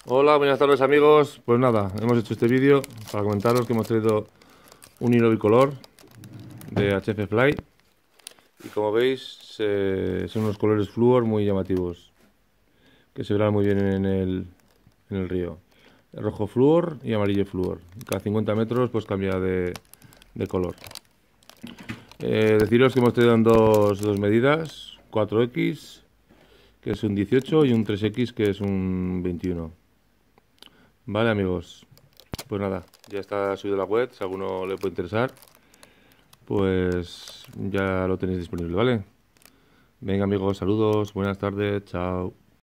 Hola, buenas tardes amigos. Pues nada, hemos hecho este vídeo para comentaros que hemos traído un hilo bicolor de HF Fly y como veis son unos colores flúor muy llamativos que se verán muy bien en el río. Rojo flúor y amarillo flúor. Cada 50 metros pues cambia de color. Deciros que hemos traído en dos medidas, 4X que es un 18 y un 3X que es un 21. Vale amigos, pues nada, ya está subido a la web, si a alguno le puede interesar, pues ya lo tenéis disponible, ¿vale? Venga amigos, saludos, buenas tardes, chao.